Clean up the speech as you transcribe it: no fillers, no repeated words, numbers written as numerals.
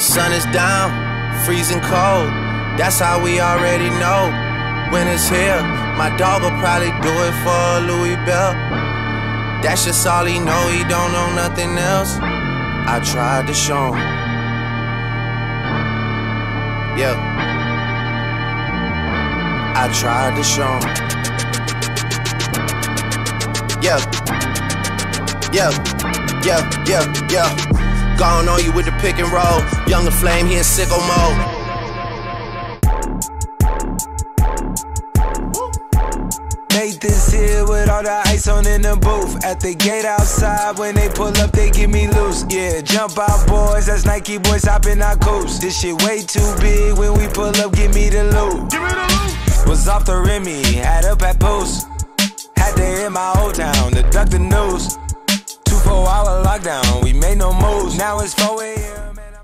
sun is down, freezing cold. That's how we already know when it's here. My dog will probably do it for a Louis Bell. That's just all he know, he don't know nothing else. I tried to show him. Yeah, I tried to show him. Yeah, yeah, yeah, yeah, yeah. Gone on you with the pick and roll. Younger Flame, he in sicko mode. Made this here with all the ice on in the booth. At the gate outside, when they pull up, they give me loose. Yeah, jump out boys, that's Nike boys hopping our coast. This shit way too big, when we pull up, give me the loot. Was off the Remy, had up at Post. Had to hit my old town to duck the news. 2 4-hour lockdown, we made no moves. Now it's 4 a.m.